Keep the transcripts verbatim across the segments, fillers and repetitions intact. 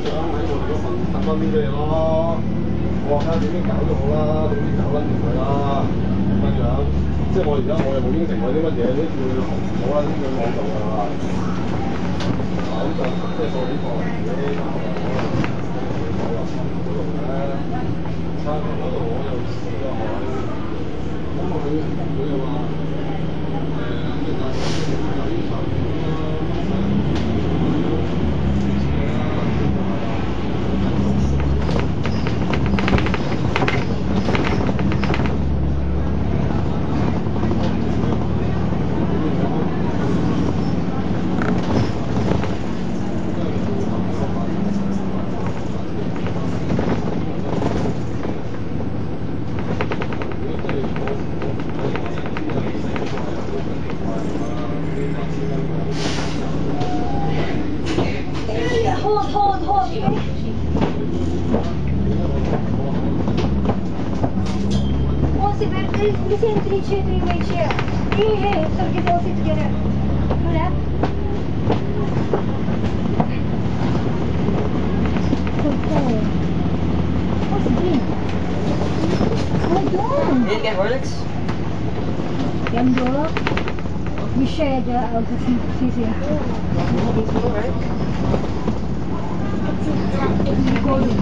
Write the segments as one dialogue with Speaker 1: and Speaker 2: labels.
Speaker 1: 揼翻啲俾你咯。我話睇下點樣搞就好啦，總之搞撚掂佢啦，咁樣樣。即係我而家我又冇應承佢啲乜嘢，都叫佢好啦，先佢網度㗎啦。啊，咁就即係數啲貨嚟嘅，咁我就可能我話差唔多咧，差唔多嗰度我又試咗下，咁佢佢又話誒即係有啲產品啦。
Speaker 2: Listen, three, two, three, wait here. Hey, hey, so get all sit together. Hold up. Okay. What's the green? Oh, don't.
Speaker 3: Did you get Rolex?
Speaker 2: Yan dulu. We share the uh, sisi.
Speaker 3: It's cool, right?
Speaker 2: It's golden.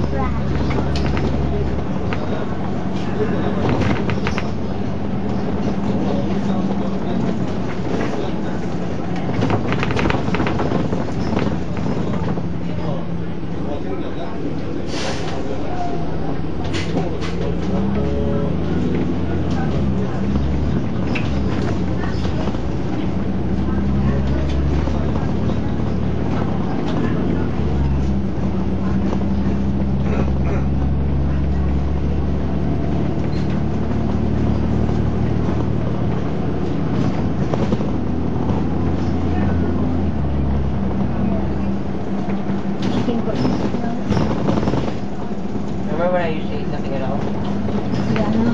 Speaker 3: Remember when I used to eat nothing at all?
Speaker 2: Yeah, no.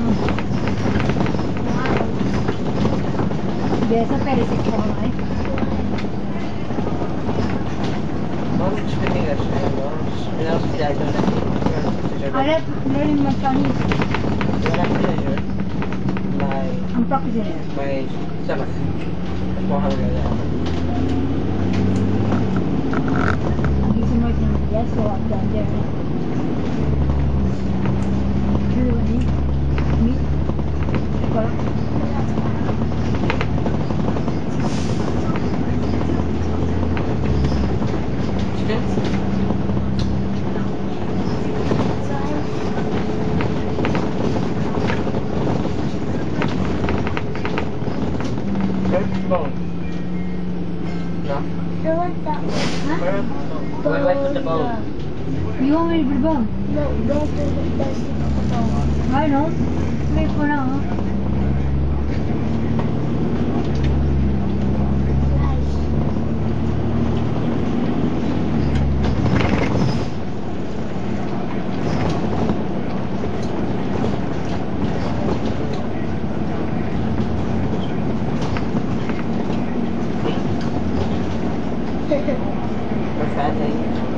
Speaker 2: Biasa pwede si Chong ay.
Speaker 3: Mom just made me that shit, you know? Just, and else if I don't have to.
Speaker 2: Alat, learning mag-Chinese.
Speaker 3: When I finished my,
Speaker 2: Ang practice niya.
Speaker 3: my stomach, it's more hungry than ever.
Speaker 2: Ang isang mo yung yes, so I'm done there. Really? Meat? Chocolate?
Speaker 3: Chicken? Bone. No?
Speaker 4: I want that one.
Speaker 2: Huh?
Speaker 3: Where? Where do I put the bone?
Speaker 2: You want me to put a bone?
Speaker 4: No, where do does it go?
Speaker 2: I know. Wait for now. Huh?
Speaker 3: Or fat thing?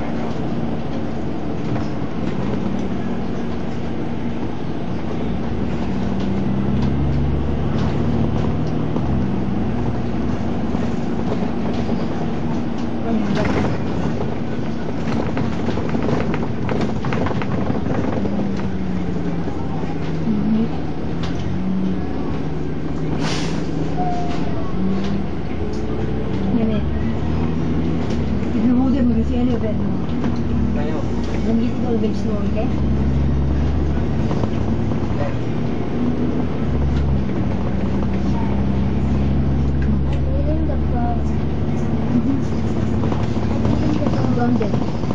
Speaker 2: Yan eh. If you hold it, you can see any of it.
Speaker 3: I know.
Speaker 2: Then you go a bit slow, okay?
Speaker 4: I'm eating the bone.
Speaker 2: Mm-hmm.
Speaker 4: I'm eating the bone.
Speaker 2: London.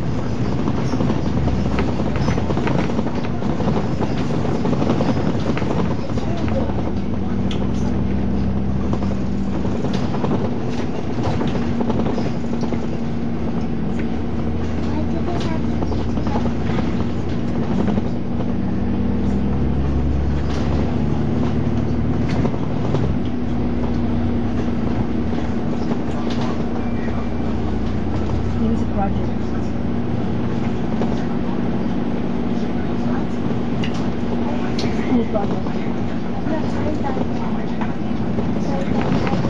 Speaker 4: Why do they have
Speaker 2: It was a project. process.
Speaker 4: No, sorry about that. Sorry about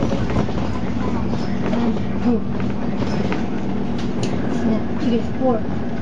Speaker 4: that.
Speaker 2: And who? Yeah, she gets four.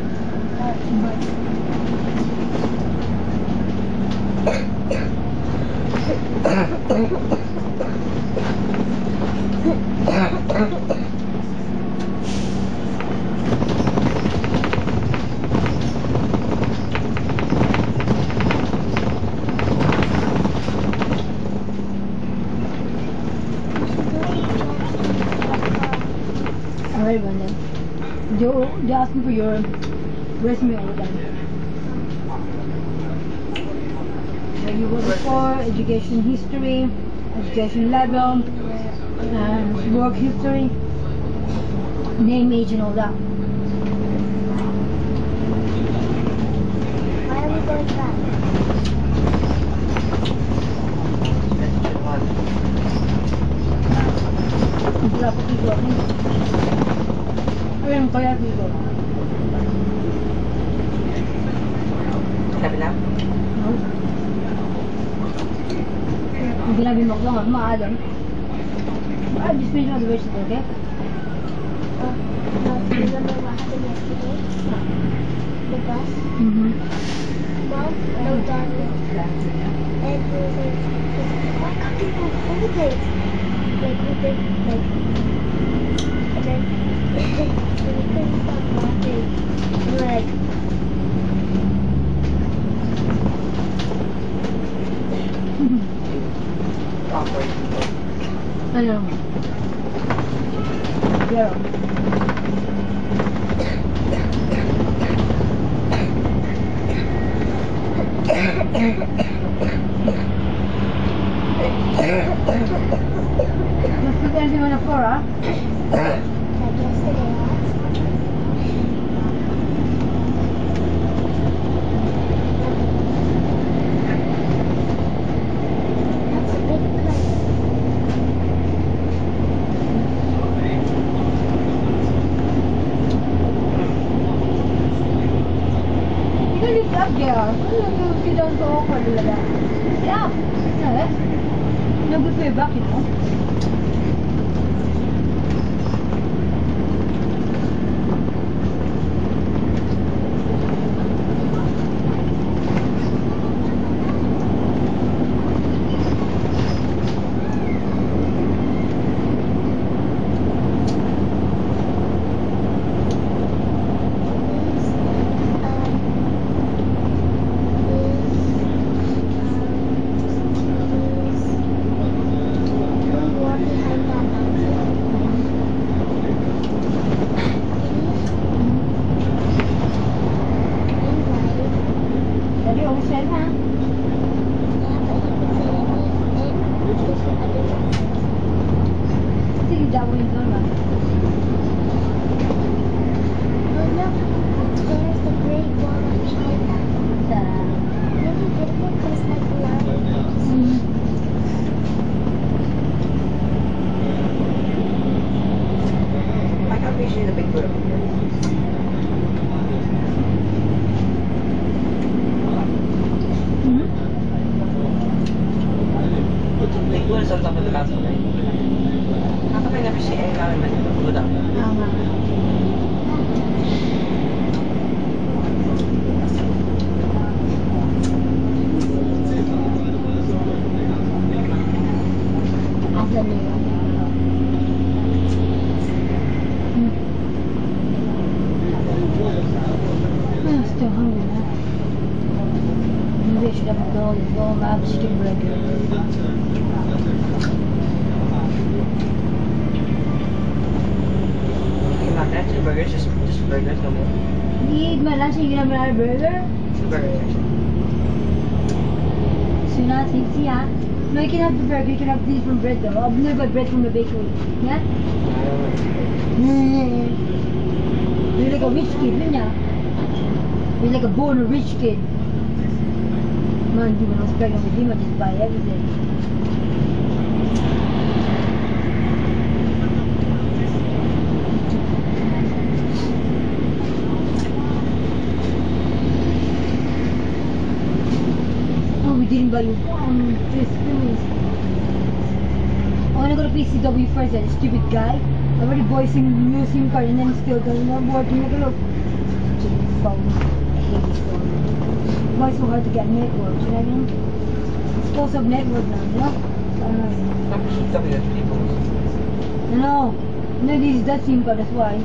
Speaker 2: Alright, Brandon. They, they ask me for your resume all the time. Where you were before, education history, education level, and work history, name, age, and all that.
Speaker 4: Why are we going back?
Speaker 2: Wala po dito. Ayun, kaya dito.
Speaker 3: Sabi lang?
Speaker 2: No? Yung ginabi mo ko lang, maalam. Ah, just finish on the vegetable, okay?
Speaker 4: Oh, no, do you remember what happened yesterday? The bus?
Speaker 2: Mm-hmm.
Speaker 4: Mom, no daddy. And we were like, why can't we go hold it? Like, we did, like, and then we couldn't stop laughing. We were like,
Speaker 3: Awkward.
Speaker 2: Ano? Pero, mas pag-end mo na four, ah?
Speaker 4: like yesterday, huh? That's a big place.
Speaker 2: You can lift up there. Ano yung sit down so awkward talaga? Yeah. Yeah, eh? No good for your back, you know? Daddy, always said, huh? Sige, daw yung doon, ah. Sa... Mm.
Speaker 3: I can't appreciate the big bird.
Speaker 2: Mhm.
Speaker 3: Big bird is on top of the mountain, right? How come I never see any mountain when you go down?
Speaker 2: Tama. Asan na yun? Hmm. I'm still hungry, man. Maybe I should have a go and go and have chicken burger.
Speaker 3: Okay, not that. Two burgers, just just burgers, no more.
Speaker 2: Need my lunch and you gonna have a burger?
Speaker 3: Two burgers, actually.
Speaker 2: So you're not sexy, huh? No, you can have the burger, you can have this from bread though. I've never got bread from the bakery. Yeah? You're like a rich kid, yun ya? You're like a born rich kid. Man, you when I was pregnant with him, I just buy everything. Oh, we didn't can buy you um, this food. I wanna go to P C W first, that stupid guy. I already bought him new SIM card and then still doesn't work. Look, look. Stupid phone. I hate this phone. Why it's so hard to get network, you know what I mean? It's supposed to have network now, you know? So, I don't know.
Speaker 3: I'm just talking to people.
Speaker 2: No, no, this is that SIM card, that's why.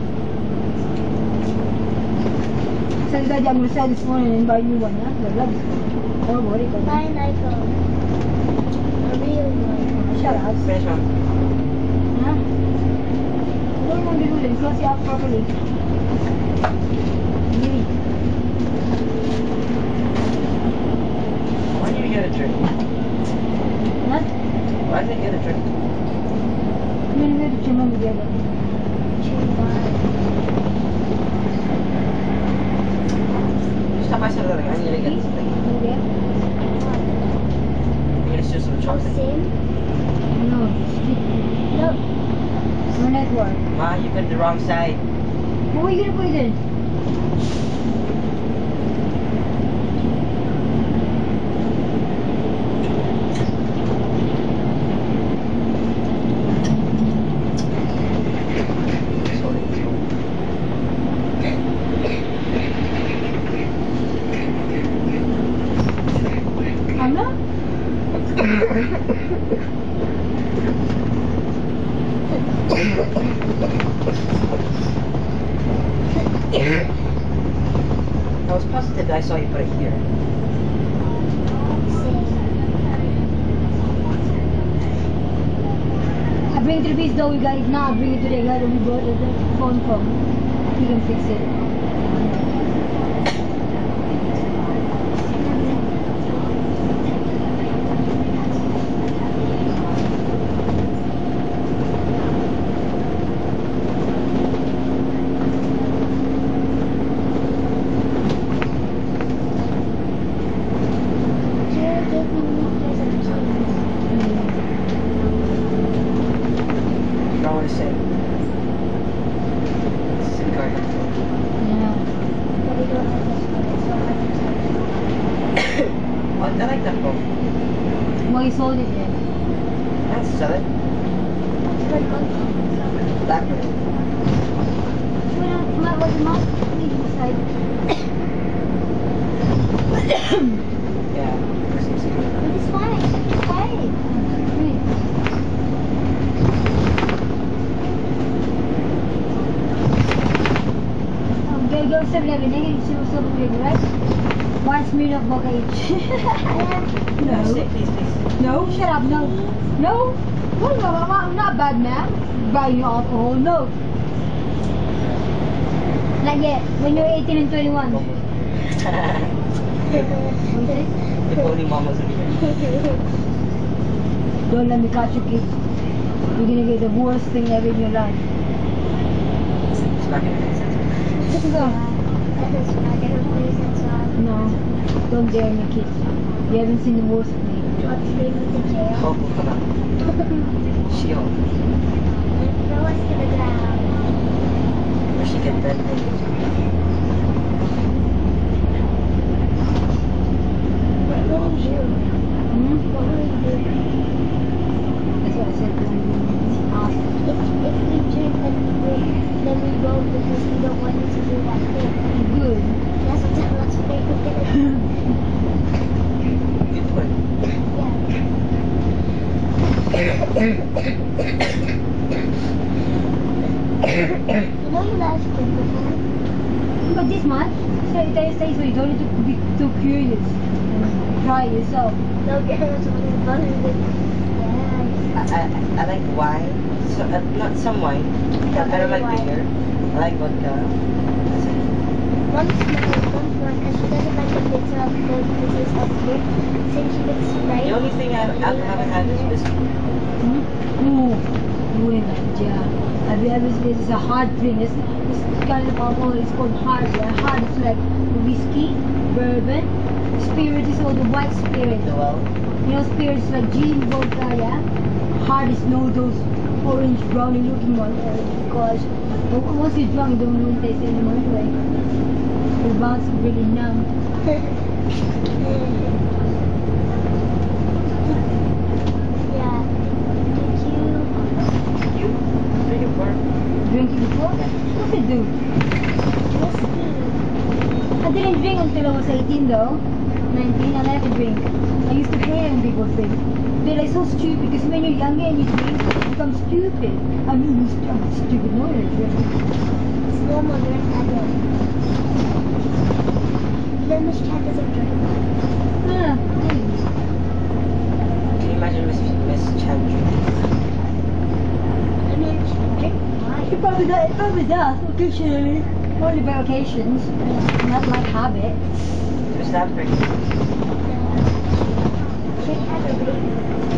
Speaker 2: So Daddy, I'm gonna sell this phone and then buy a new one, huh? I love this phone. Or what do you call
Speaker 4: Buy
Speaker 2: it?
Speaker 4: an iPhone. A real one.
Speaker 2: Shut up.
Speaker 3: Finish one.
Speaker 2: Huh? I don't want to do it, close it up properly. Really?
Speaker 3: Why did you get a drink?
Speaker 2: Huh?
Speaker 3: Why did you get a drink?
Speaker 2: I'm gonna go to Chimon together.
Speaker 3: Stop by something. I need to get something.
Speaker 2: Okay?
Speaker 3: I'm gonna steal some
Speaker 4: Oh,
Speaker 3: chocolate.
Speaker 4: Sim?
Speaker 2: No.
Speaker 4: No.
Speaker 2: No network.
Speaker 3: Ma, you put the wrong side.
Speaker 2: Where are you gonna put it in? I'm not?
Speaker 3: I was positive that I saw you put it here.
Speaker 2: I bring it to the beach though, you guys. Now I bring it to the guy that we bought the phone from. He can fix it.
Speaker 4: Jill gave me present keys.
Speaker 3: I want to say. SIM card.
Speaker 2: Yeah.
Speaker 4: But we don't have this one, so I can
Speaker 3: Oh, I like that phone.
Speaker 2: Why you sold it then?
Speaker 3: Let's sell it.
Speaker 4: tell you.
Speaker 3: Blackberry.
Speaker 2: Well, my, what the mouse is inside.
Speaker 3: Yeah.
Speaker 4: But it's fine. It's fine.
Speaker 2: Um, go go seven eleven, negative zero seven three, right? One Smirnoff Vodka each.
Speaker 3: No.
Speaker 2: No.
Speaker 3: Say, please, please.
Speaker 2: No, shut up, no. No. No, no, I'm not, I'm not bad, man. Buying you alcohol, no. Not yet. When you're eighteen and twenty-one.
Speaker 3: If only mom was here.
Speaker 2: Don't let me catch you, kid. You're gonna get the worst thing ever in your life.
Speaker 3: It's not gonna make sense.
Speaker 2: Let's go.
Speaker 4: It's not gonna please inside.
Speaker 2: No, don't dare me, kid. You haven't seen the worst of me.
Speaker 4: What's the name of the jail?
Speaker 3: Oh, come on. Shield.
Speaker 4: Throw us to the ground.
Speaker 3: Where she get that thing?
Speaker 4: What will we do?
Speaker 2: Hmm?
Speaker 4: What will we do?
Speaker 2: That's what I said. Ask.
Speaker 4: If, if we drink, then we, then we won't because we don't want you to do that thing.
Speaker 2: Good.
Speaker 4: That's, that's what we're gonna do.
Speaker 3: Good one.
Speaker 4: You know you last drink before?
Speaker 2: But this much, so it says so you don't need to be too curious and try it yourself.
Speaker 4: No girls when it's fun with it.
Speaker 3: I, I, I like wine. So, uh, not some wine. I, I don't like
Speaker 4: Wine.
Speaker 3: beer. I like vodka. That's it.
Speaker 4: Mom's smelling one for because she doesn't like the bitter of the taste of beer. Since she gets Sprite.
Speaker 3: The only thing I, I haven't had is whiskey.
Speaker 2: Hmm? Ooh, bueno, yeah. Have you ever seen this is a hard drink? This, this kind of alcohol is called hard. Yeah? Hard is like whiskey, bourbon, spirit is called the white spirit.
Speaker 3: Well,
Speaker 2: You know, spirit is like gin, vodka, yeah? Hard is no those orange brownie looking ones uh, because o- once you're drunk you don't want to taste it anymore anyway. Your mouth's really numb.
Speaker 3: before?
Speaker 2: Drink it before? What's it do? I didn't drink until I was eighteen though. nineteen, I never drink. I used to hate when people drink. They're like so stupid because when you're younger and you drink, you become stupid. I mean, I'm stupid, no, you're drink.
Speaker 4: It's normal, you're an adult. Then Miss Chat doesn't drink.
Speaker 2: Ah,
Speaker 3: Can you imagine Miss Miss Chan drinking?
Speaker 4: I mean, she can drink
Speaker 2: It
Speaker 4: wine.
Speaker 2: probably does, it probably does, occasionally. Only by occasions, not like habit.
Speaker 3: Just that drink.
Speaker 4: She had a baby.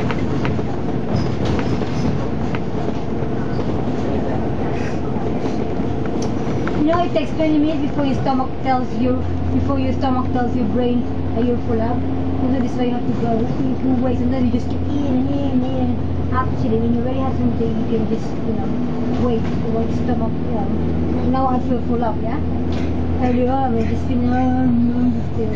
Speaker 2: You know, it takes twenty minutes before your stomach tells you, before your stomach tells your brain that you're full up. So this way you have to go, you can wait, and then you just keep eating, eating, eating. Actually, when you already have something, you can just, you know, wait for your stomach, you know. Now I feel full up, yeah? Earlier on, I just feel, no, no,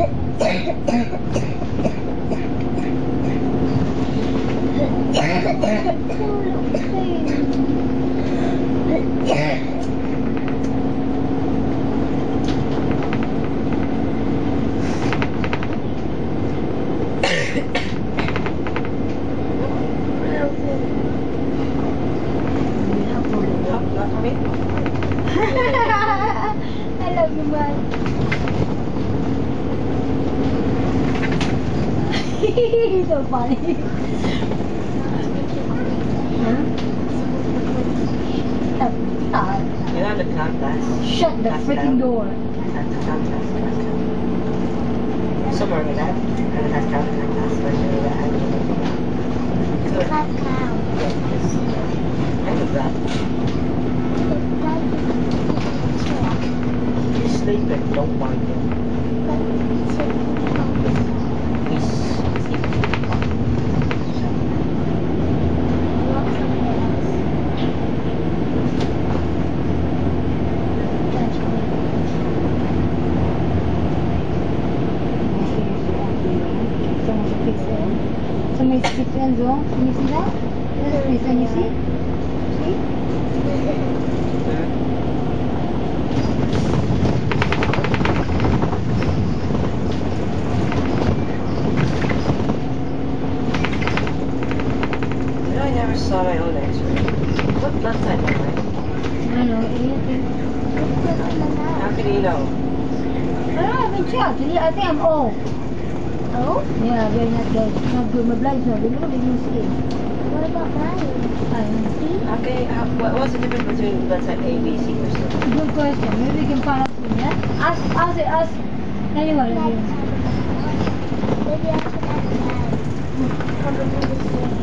Speaker 3: Not for me?
Speaker 2: I love you, man. He's so funny. Huh? Oh, ah.
Speaker 3: You know the contest?
Speaker 2: Shut the freaking door.
Speaker 3: That's a contest. Somewhere with that. And it has contest version of that. So,
Speaker 4: Cat cow.
Speaker 3: I know that. You sleep and don't want to. He's
Speaker 2: Somebody speaks end zone. Can you see that? Yes, can you see? See?
Speaker 3: You know, I never saw my own X-ray. What blood type am I?
Speaker 2: I don't know. Anything.
Speaker 3: How can you know?
Speaker 2: I don't know. I haven't checked. I think I'm old.
Speaker 4: Oh?
Speaker 2: Yeah, very not good. Not good. My blood is not good. Look at me see.
Speaker 4: What about mine?
Speaker 2: I don't know. See?
Speaker 3: Okay, how, what, what's the difference between blood type A, B, C, or C?
Speaker 2: Good question. Maybe we can find out soon, yeah? Ask, ask, ask anyone of you.
Speaker 4: Maybe I should ask Dad. Probably the same.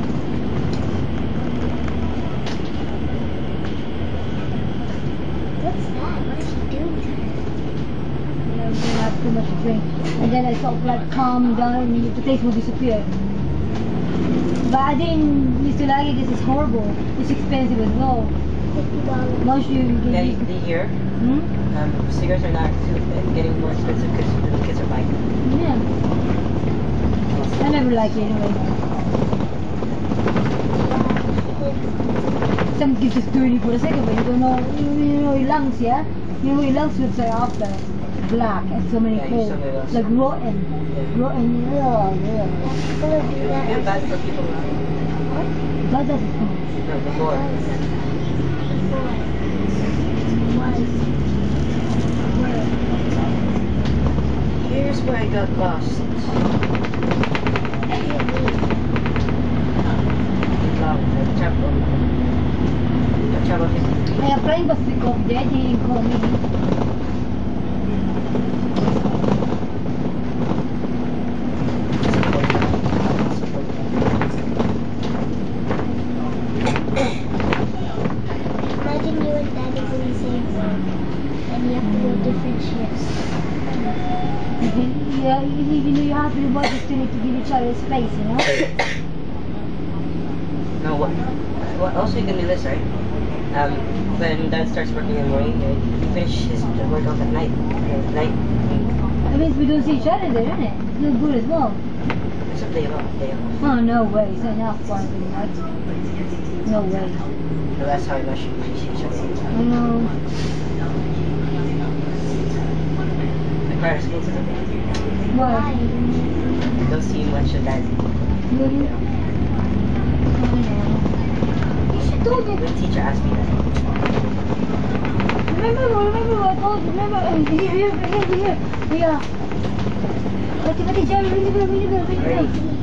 Speaker 4: What's that? What is he doing to her?
Speaker 2: You know, we didn't have too much to drink. And then I felt like calm down and the taste will disappear. But I didn't used to like it because it's horrible. It's expensive as well.
Speaker 4: Fifty dollars.
Speaker 2: Once you
Speaker 3: Yeah,
Speaker 2: get
Speaker 3: you, you hear?
Speaker 2: hmm?
Speaker 3: Um, cigarettes are not too, uh, getting more expensive because the kids are buying them.
Speaker 2: Yeah. I never liked it anyway. Some kids just doing it for the sake of it. You don't know, you, you know your lungs, yeah? You know your lungs looks like after black and so many
Speaker 3: Yeah, you
Speaker 2: holes.
Speaker 3: saw my lungs.
Speaker 2: Like rotten.
Speaker 3: Yeah.
Speaker 2: Rotten, yeah, yeah.
Speaker 4: That's gonna do that.
Speaker 3: Feel bad for people now.
Speaker 2: That doesn't count.
Speaker 3: No, before. Here's where I got lost. Wow, the chapel. The chapel fifty-three.
Speaker 2: I applied but the cop there, he didn't call me.
Speaker 4: Imagine you and Dad is in the same room and you have to go different shifts.
Speaker 2: Yeah, you, you know you have to do what you still need to give each other space, you know?
Speaker 3: No, what, what also you can do this, right? Um, when Dad starts working in the morning, uh, he finishes his work off at night. At night, I mean,
Speaker 2: That means we don't see each other there, isn't it? No good as well.
Speaker 3: it's a day off, day off.
Speaker 2: Oh, no way, it's enough for me, right? No way.
Speaker 3: The last time I know she she she
Speaker 2: I know.
Speaker 3: The car school today.
Speaker 2: Why?
Speaker 3: Don't see much of that.
Speaker 2: Really? You should do
Speaker 3: The
Speaker 2: it.
Speaker 3: teacher asked me that.
Speaker 2: Remember, remember what I told you. Remember, uh, here, here, here, here. Yeah. Pati, pati, Jerry, really good, really good, really good.